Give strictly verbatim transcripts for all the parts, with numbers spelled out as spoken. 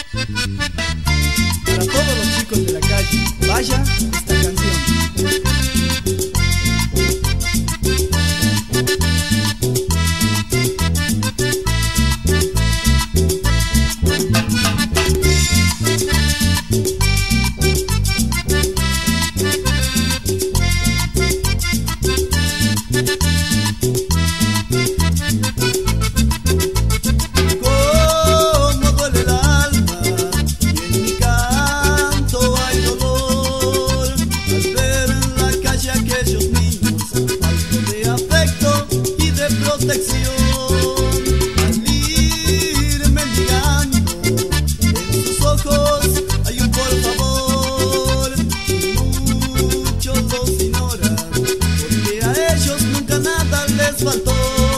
Para todos los chicos de la calle, vaya esta canción. Al ir mendigando, en sus ojos hay un por favor, y muchos los ignoran, porque a ellos nunca nada les faltó.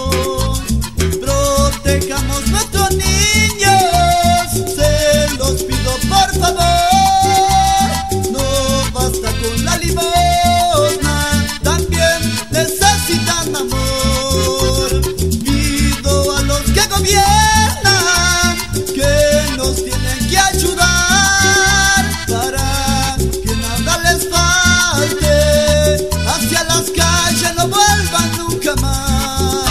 Protejamos nuestros niños, se los pido por favor. No basta con la limosna, también necesitan amor. Gobiernan, que nos tienen que ayudar para que nada les falte, hacia las calles no vuelvan nunca más.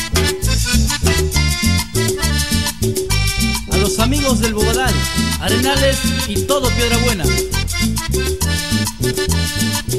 A los amigos del Bobadal, Arenales y todo Piedra Buena.